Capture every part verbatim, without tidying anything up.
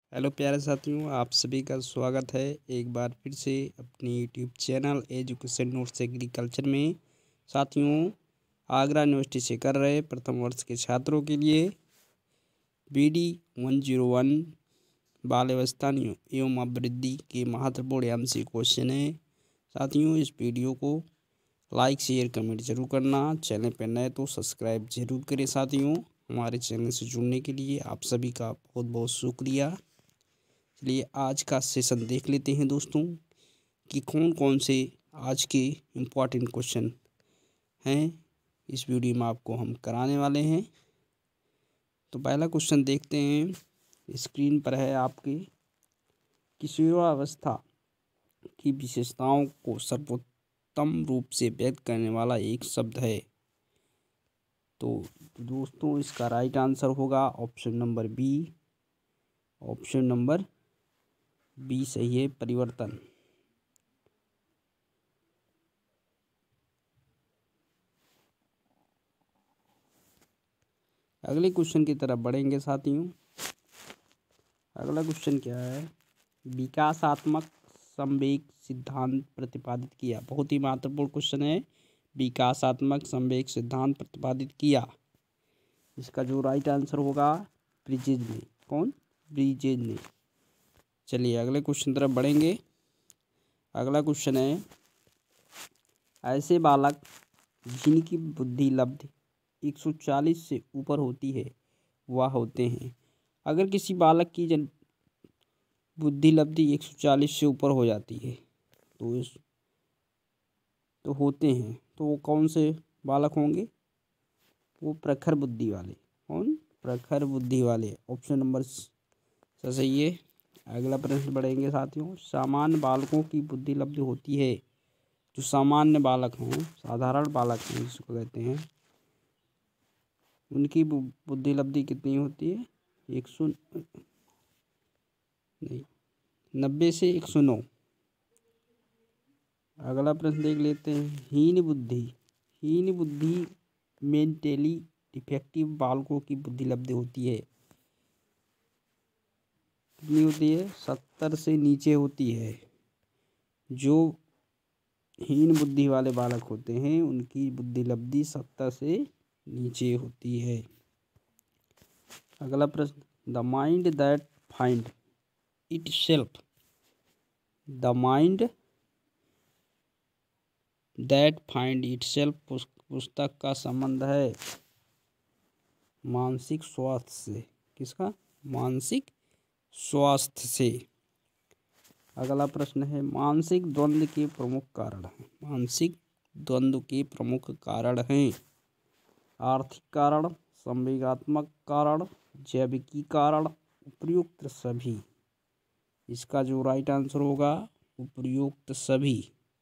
Hello प्यारे साथियों, आप सभी का स्वागत है एक बार फिर से अपनी YouTube channel education notes agriculture में। साथियों, आगरा यूनिवर्सिटी से कर रहे प्रथम वर्ष के छात्रों के लिए B D one zero one बाल अवस्था एवं अभिवृद्धि के महत्वपूर्ण एम सी क्वेश्चन है। साथियों, इस वीडियो को लाइक शेयर कमेंट जरूर करना। चैनल पर नए तो सब्सक्राइब जरूर करें। साथियों, हमारे चैनल से जुड़ने के लिए आप सभी का बहुत बहुत शुक्रिया। चलिए आज का सेशन देख लेते हैं दोस्तों कि कौन कौन से आज के इम्पोर्टेंट क्वेश्चन हैं इस वीडियो में आपको हम कराने वाले हैं। तो पहला क्वेश्चन देखते हैं, स्क्रीन पर है आपके। किशोरावस्था की विशेषताओं को सर्वोत्तम रूप से व्यक्त करने वाला एक शब्द है। तो दोस्तों, इसका राइट आंसर होगा option number B. Option number B सही है, परिवर्तन। अगले क्वेश्चन की तरफ बढ़ेंगे साथियों। अगला क्वेश्चन क्या है? विकासात्मक संवेग सिद्धांत प्रतिपादित किया। बहुत ही महत्वपूर्ण क्वेश्चन है। विकासात्मक संवेग सिद्धांत प्रतिपादित किया, इसका जो राइट आंसर होगा ब्रिजेज ने। कौन? ब्रिजेज ने। चलिए अगले क्वेश्चन तरफ बढ़ेंगे। अगला क्वेश्चन है, ऐसे बालक जिनकी बुद्धि लब्धि एक सौ चालीस से ऊपर होती है वह होते हैं। अगर किसी बालक की जन बुद्धि लब्धि एक सौ चालीस से ऊपर हो जाती है तो इस तो होते हैं तो वो कौन से बालक होंगे? वो प्रखर बुद्धि वाले। कौन? प्रखर बुद्धि वाले। ऑप्शन नंबर सही है। अगला प्रश्न बढ़ेंगे साथियों। सामान्य बालकों की बुद्धि लब्धि होती है, जो सामान्य बालक हैं, साधारण बालक हैं जिसको कहते हैं, उनकी बुद्धि लब्धि कितनी होती है? एक सौ नहीं नब्बे से एक सौ नौ। अगला प्रश्न देख लेते हैं। हीन बुद्धि हीन बुद्धि मेंटली डिफेक्टिव बालकों की बुद्धि लब्धि होती है, कितनी होती है? सत्तर से नीचे होती है। जो हीन बुद्धि वाले बालक होते हैं उनकी बुद्धि लब्धि सत्तर से नीचे होती है। अगला प्रश्न, the mind that find itself the mind that find itself पुस्तक का संबंध है मानसिक स्वास्थ्य से। किसका? मानसिक स्वास्थ्य से। अगला प्रश्न है, मानसिक द्वंद्व के प्रमुख कारण हैं। मानसिक द्वंद्व के प्रमुख कारण हैं आर्थिक कारण, संवेगात्मक कारण, जैविकी कारण, उपयुक्त सभी। इसका जो राइट आंसर होगा उपयुक्त सभी।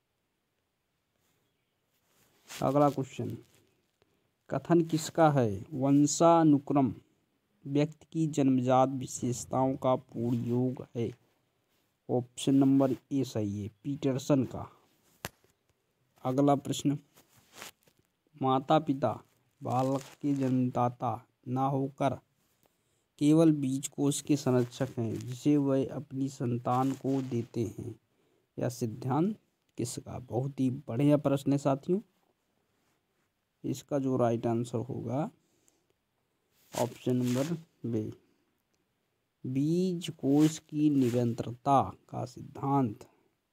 अगला क्वेश्चन, कथन किसका है? वंशानुक्रम व्यक्ति की जन्मजात विशेषताओं का पूर्ण योग है। ऑप्शन नंबर ए सही है, पीटरसन का। अगला प्रश्न, माता पिता बालक के जन्मदाता ना होकर केवल बीज कोश के संरक्षक हैं जिसे वह अपनी संतान को देते हैं। यह सिद्धांत किसका? बहुत ही बढ़िया प्रश्न है साथियों। इसका जो राइट आंसर होगा ऑप्शन नंबर बी, बीज कोश की निरंतरता का सिद्धांत।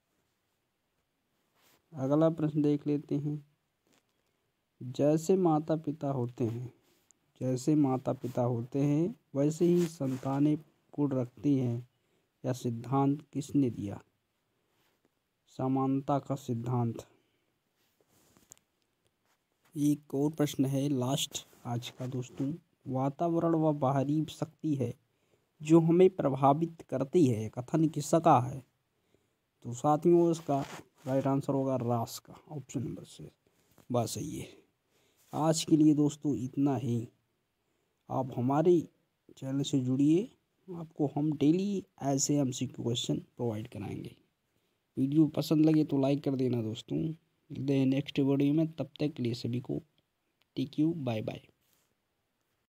अगला प्रश्न देख लेते हैं। जैसे माता पिता होते हैं जैसे माता पिता होते हैं वैसे ही संतानें कुल रखती हैं। यह सिद्धांत किसने दिया? समानता का सिद्धांत। एक और प्रश्न है लास्ट आज का दोस्तों। वातावरण व बाहरी शक्ति है जो हमें प्रभावित करती है, कथन किसका है? तो साथियों, इसका राइट आंसर होगा रास का। ऑप्शन नंबर से बात सही है। आज के लिए दोस्तों इतना ही। आप हमारे चैनल से जुड़िए, आपको हम डेली ऐसे एमसीक्यू क्वेश्चन प्रोवाइड कराएंगे। वीडियो पसंद लगे तो लाइक कर देना दोस्तों। मिलते हैं नेक्स्ट वीडियो में, तब तक के लिए सभी को टेक यू, बाय बाय।